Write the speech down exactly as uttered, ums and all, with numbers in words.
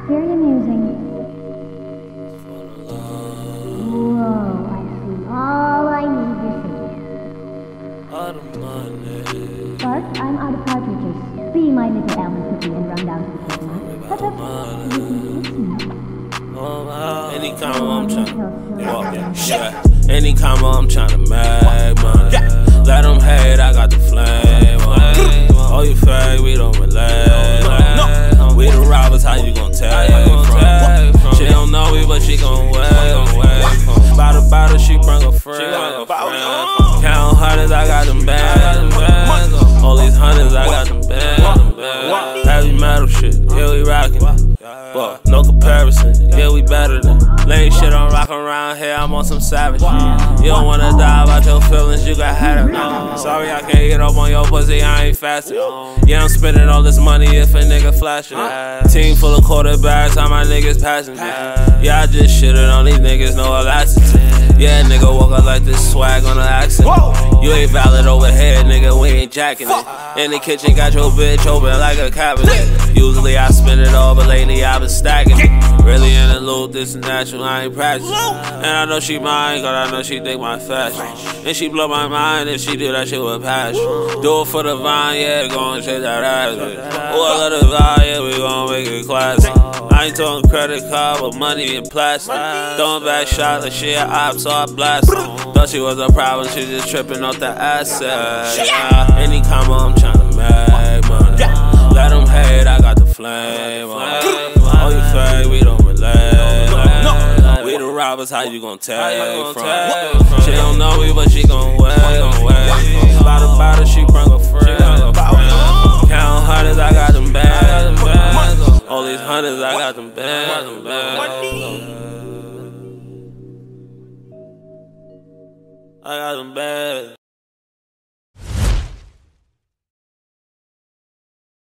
Very amusing. Whoa, I see all I need to see. All the money. Bart, I'm out of cartridges. Be my little almond cookie and run down to the cinema. Touch up. You can kiss me. Any combo I'm tryna walk, yeah. Any combo I'm tryna make money. Let them hate, I got the flame. Oh, you fake, we don't relate. We the robbers, how you gon' take from? She don't know me, but she gon' wait. Bottle, bottle, she bring a friend. Count hundreds, I got them bands. All these hundreds, I got them bands. Heavy metal shit, yeah, we rockin'. Well, no comparison, yeah, we better than lame shit on rockin' around here, I'm on some savage shit. You don't wanna die about your feelings, you got had it. Sorry I can't get up on your pussy, I ain't fasting. Yeah, I'm spending all this money if a nigga flashing. Team full of quarterbacks, all my niggas passing. Yeah, I just shitted on these niggas, no elasticity. Yeah, nigga woke up like this swag on an accident. You ain't valid over here, nigga, we ain't jacking it. In the kitchen, got your bitch open like a cabinet. Usually I spend it all, but lately I've been stacking it. Really in the loop, this is natural, I ain't practicing. And I know she mine, cause I know she dig my fashion. And she blow my mind, and she do that shit with passion. Do it for the vine, yeah, gon' shake that ass. Oh, I love the vibe, yeah, we gon' make it classic. I ain't talking credit card, but money in plastic. Throwing back shots like shit, op, so I blast her. Thought she was a problem, she just tripping off the asset. Yeah. Any combo, I'm tryna make money. Let them hate, I got the flame. Oh, you fake, we don't relate. We the robbers, how you gon' take from? She don't know me, but she gon' wait. Bottle, bottle, she bring a friend. Count hundreds, I got them bands. All these hundreds, I got them bands. I got them bad.